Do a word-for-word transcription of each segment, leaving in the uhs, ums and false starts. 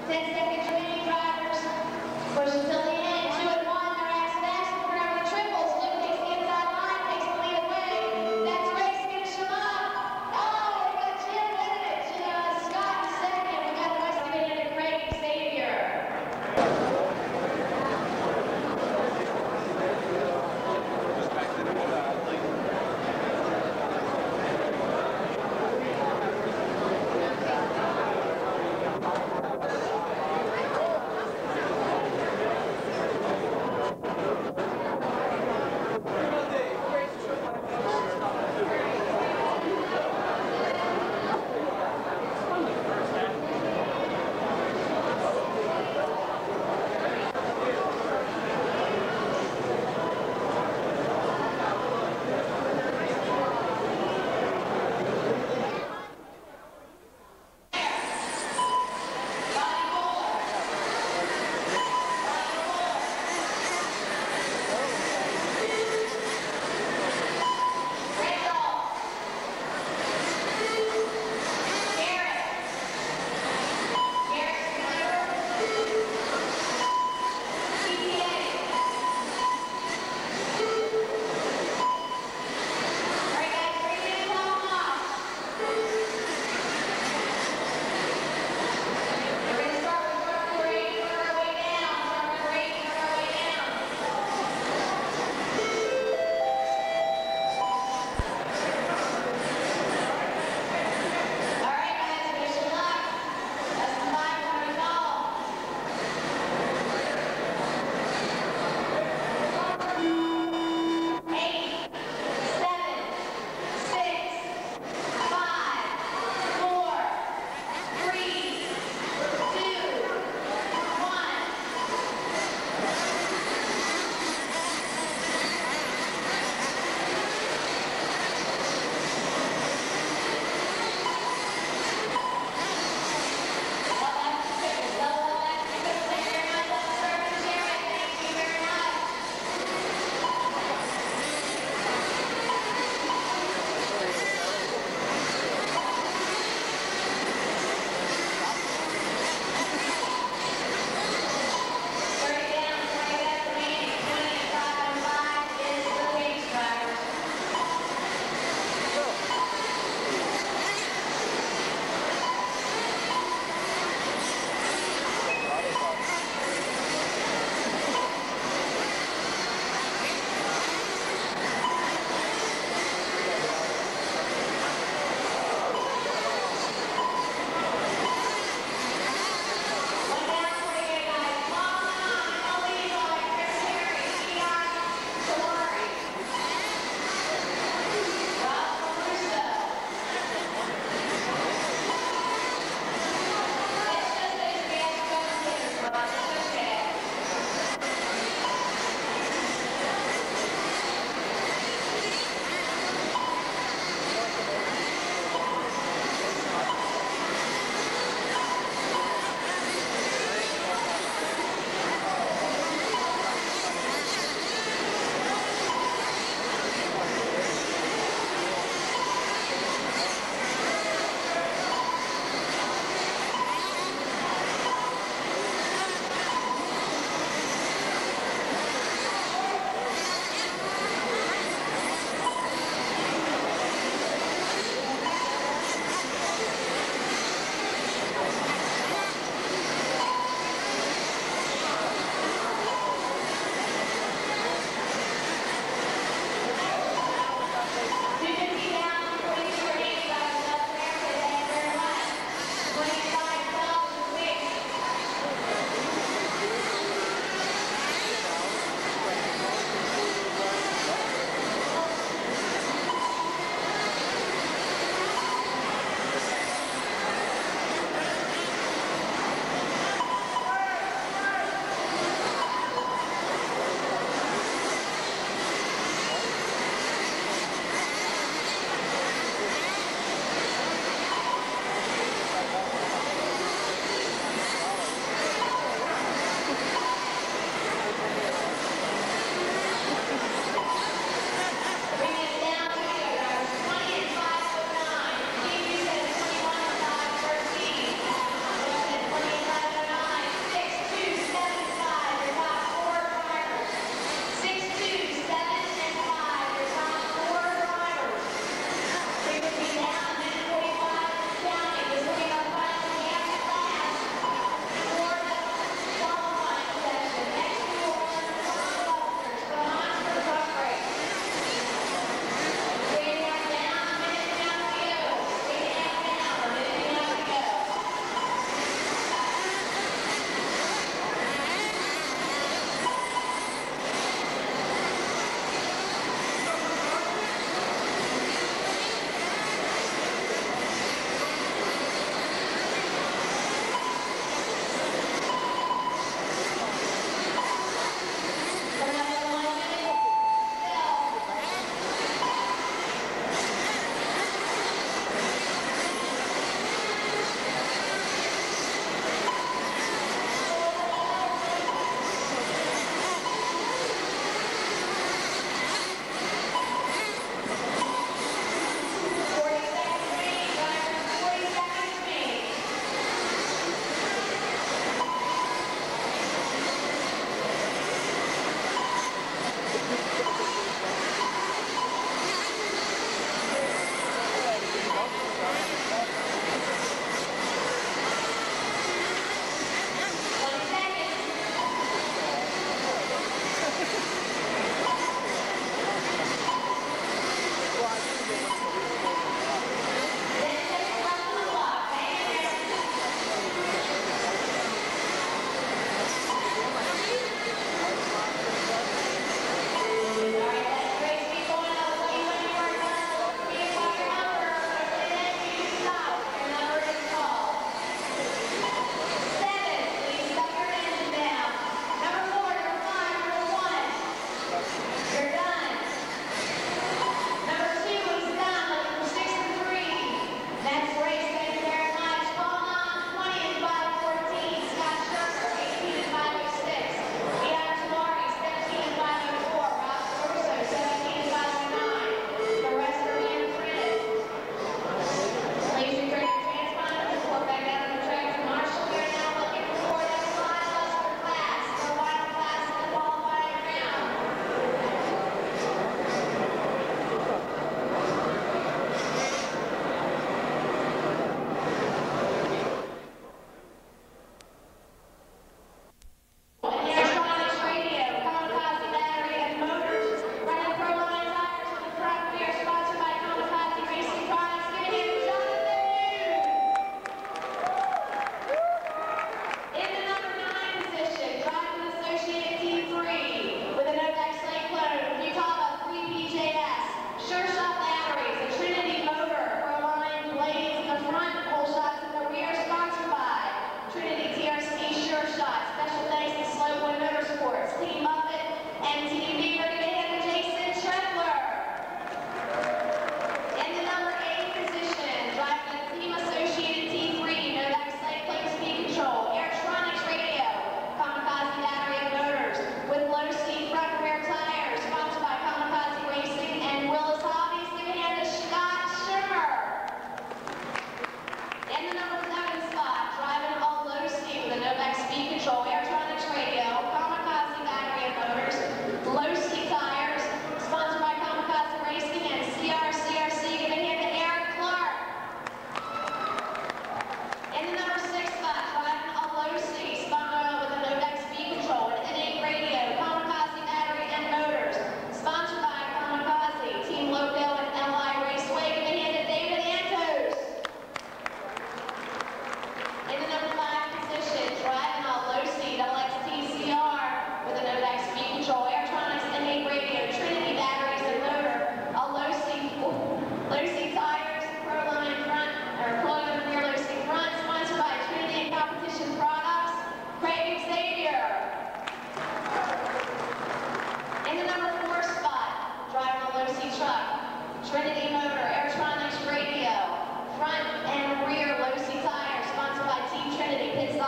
ten seconds remaining, drivers. Push until the end. Two and one. They're accidents. We're going to triples. Luke takes the inside line, takes the lead away. That's Grace finish him up. Oh, we got Jim winning it. Uh, Scott in second. We got the rest of it into Craig Xavier.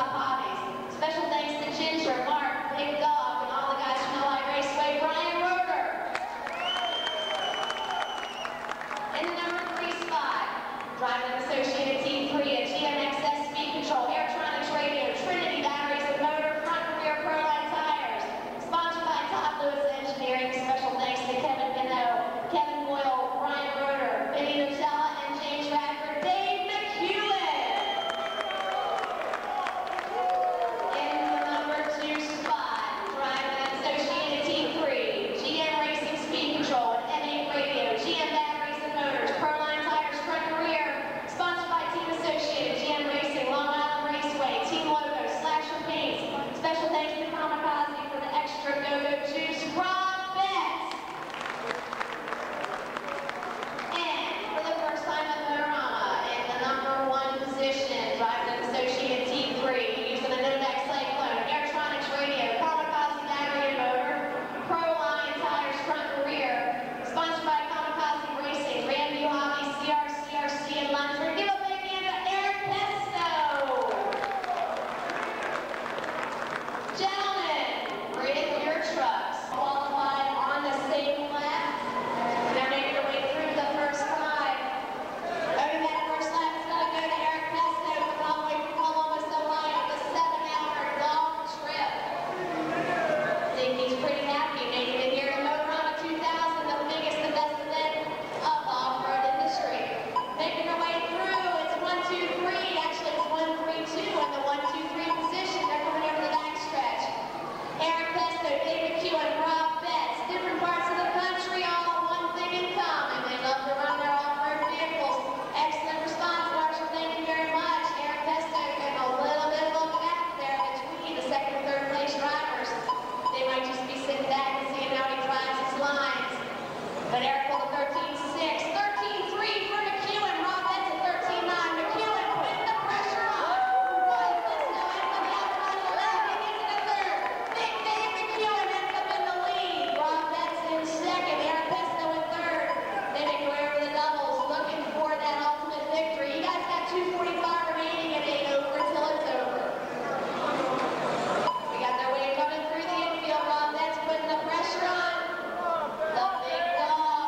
top hobbies. Special thanks to Ginger, Mark, Big Dog, and all the guys from L I Raceway, Brian Roeder. In the number three spot, driving an Associated Team three at G M X S Speed Control, Airtronics Radio, Trinity Batteries and Motor, front and rear Proline tires. Sponsored by Todd Lewis Engineering. Special thanks to Kevin Minot, Kevin Boyle, Brian Roeder, Vinny Nutella, and James Radford, Dave McEwen. In the number two spot, driving an Associated Team three, G M Racing Speed Control, and M eight Radio, G M Batteries and Motors, Proline tires front and rear. Sponsored by Team Associated, G M Racing, Long Island Raceway, Team Logo, Slasher Paints. Special thanks to Kamikaze for the extra Go-Go juice, Rob Betts. And for the first time at Motorama, in the number one position, driving an Associated Team three, using a Novac Cyclone, Airtronics Radio, Kamikaze Battery and Motor, Proline tires front and rear. Sponsored by Kamikaze Racing, Grandview Hobby, C R C R C, and Lunsford. Give a big hand to Eric Pesto. Gentlemen, bring your trucks. Qualified on the same lap. They're making their way through the first five. Owning that first lap is going to go to Eric Pesto, coming all the way from Columbus, Ohio, the seven-hour long trip. I think he's pretty happy making it here in Motorama two thousand, the biggest and best event of the off-road industry. Making their way through, it's one, two, three. Actually, it's one, three, two in the one, two, three position. They're coming over the backstretch. Eric Pesto, Dave McEwen, Rob Betts, different parts of the country, all one thing in common. They love to run their off-road vehicles. Excellent response, Marshall. Thank you very much. Eric Pesto getting a little bit of a gap there between the second and third place drivers. They might just be sitting back and seeing how he drives his lines. But Eric pulled a thirteen six, thirteen three for McEwen. Rob Betts at thirteen nine. McEwen putting the pressure on. Roy Pesto ends up outside the lap. He gets in the third. Big Dave McEwen ends up in the lead. Rob Betts in second. Eric Pesto in third. They make their way over the doubles, looking for that ultimate victory. You guys got two forty-five remaining. It ain't over till it's over. We got their way coming through the infield. Rob Betts putting the pressure on. The big dog.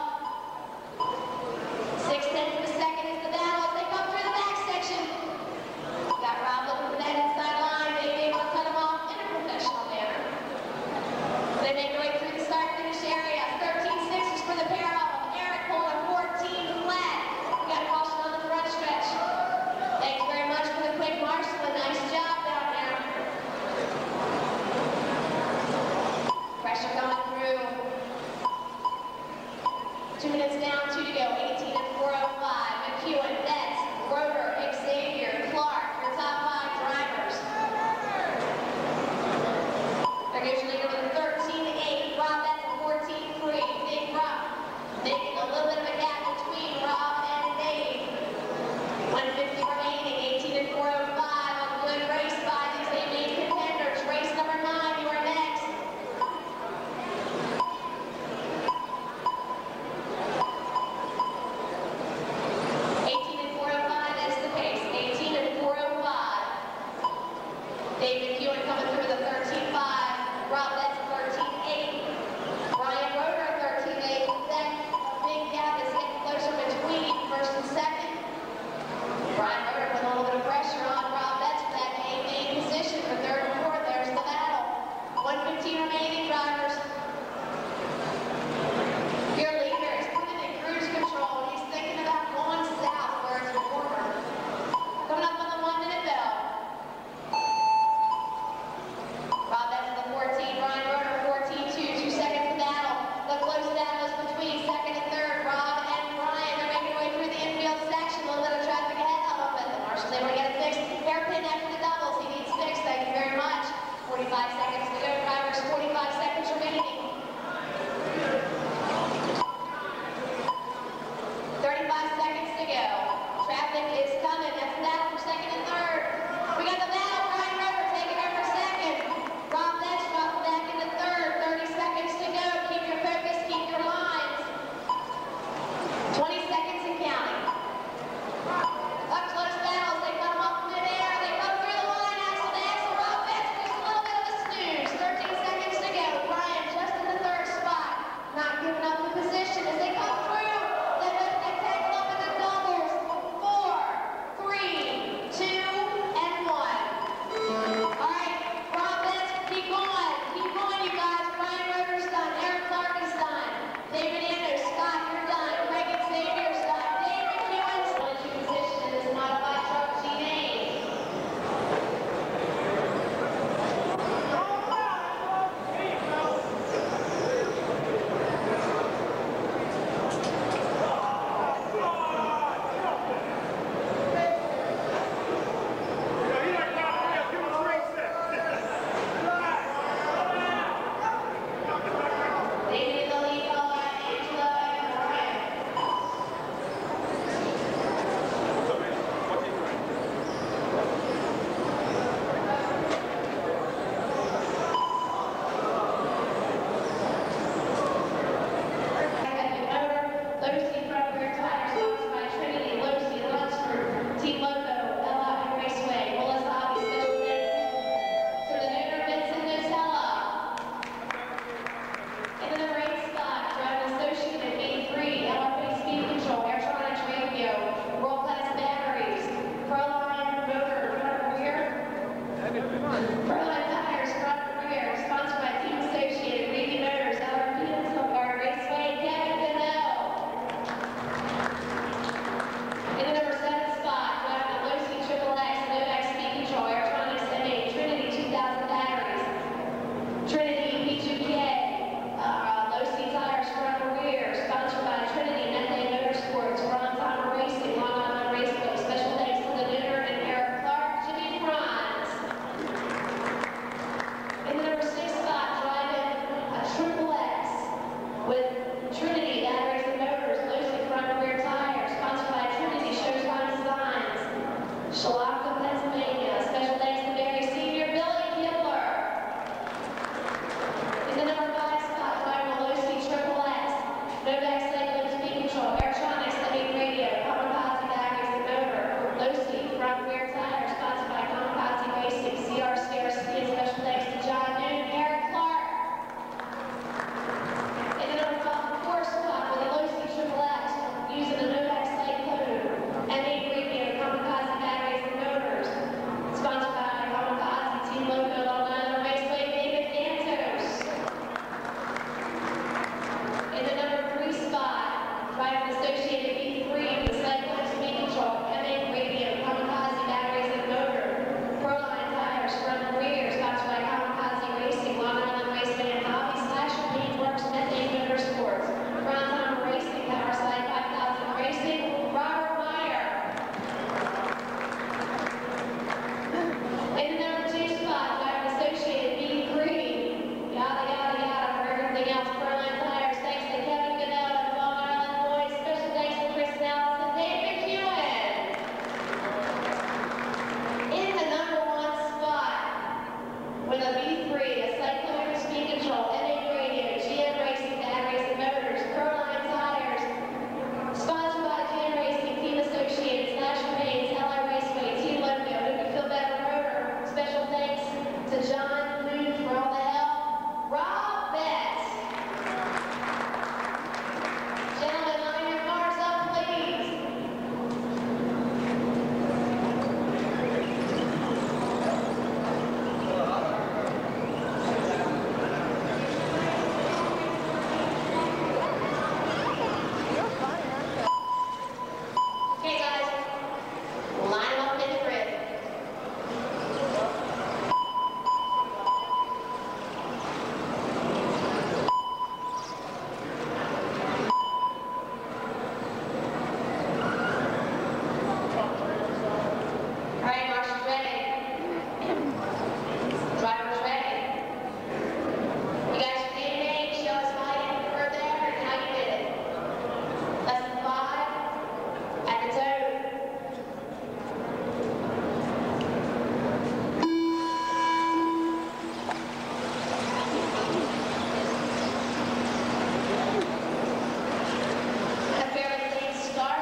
Six tenths of a second is the battle as they come through the back section. Got Rob looking for that inside line. They able to cut him off in a professional manner. They make their way through the start-finish area. thirteen six is for the pair of them. Eric pulling fourteen flat. We got caution on the front stretch. Thanks very much for the quick marshal. A nice job down there. Pressure coming through. Two minutes down, two to go. eighteen and four oh five. McEwen, Betts, Roeder, Xavier, Clark, your top five drivers. There goes your leader with a thirteen eight. Rob Betts at fourteen three. Big Rob making a little bit of a gap between Rob and Dave. one fifty remaining. eighteen and four oh five. A good race by these eight main contenders. Race number nine, you are next. eighteen and four oh five, that's the pace. eighteen and four oh five. Dave McEwen coming through the thirteen five. Rob Betts thirteen eight. Brian Roeder thirteen eight. That big gap is getting closer between first and second. Brian Roeder putting a little bit of pressure on Rob Betts for that main main position for third and fourth. There's the battle. one fifteen remaining, drivers. Your leader is putting in cruise control. He's thinking about going south where it's warmer. Coming up on the one minute bell. Rob Betts at the fourteen, Brian Roeder With a B three, a cyclometer speed control, N A radio, G M Racing, Bad Racing Motors, Proline Tires, sponsored by G M Racing, Team Associates, National Mains, L I Raceway, Team Loco, Who Can Feel Better Motor. Special thanks to John Moon for all the help. Rob Betts. Gentlemen, line your cars up, please. Okay, guys, line them up in the grid. All right, marshals ready. Drivers ready. You guys your name and name, show us why you were there and how you did it. Lesson five, at the toe. A fairly late start.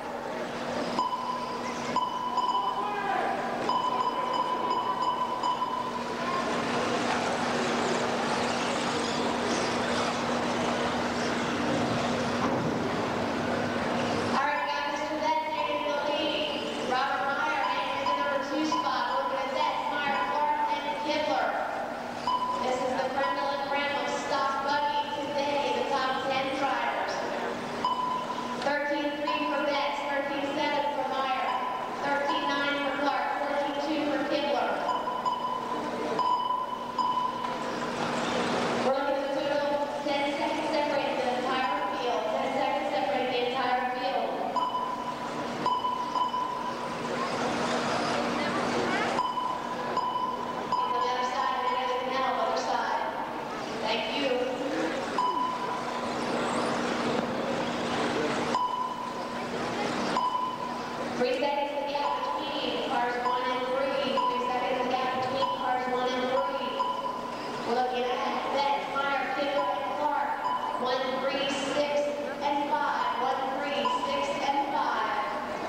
All right, guys, Mister Betts taking the lead. Robert Meyer entering the number two spot. Looking at Betts, Meyer, Clark, and Kibler. This is the creme de la creme of stock buggy today, the top ten drivers. thirteen three for Betts, thirteen seven for Meyer, thirteen nine for Clark, fourteen two for Kibler. We're looking at a total of ten seconds separating the entire field. ten seconds separating the entire field. On the other side, and everything else, other side. Thank you. Three seconds the gap between cars one and three. Three seconds the gap between cars one and three. We're looking at Betts, Meyer, Kibler, and Clark. One, three, six, and five. One, three, six, and five.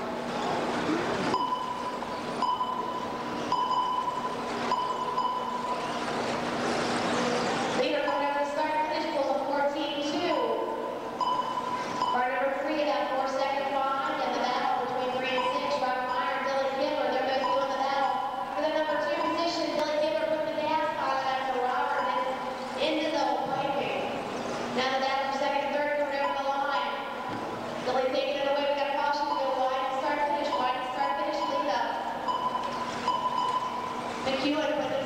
Leader going over the start finish pulls a fourteen two. Car number three got four seconds behind in the battle between three and six. Robert Meyer and Billy Kibler, they're both doing the battle. For the number two position, Billy Kibler put the gas on it after Robert went into the piping. Now the battle for second and third coming over the line. Billy taking it away. We got a caution to go wide and start finish, wide and start finish, lead up. McEwen put the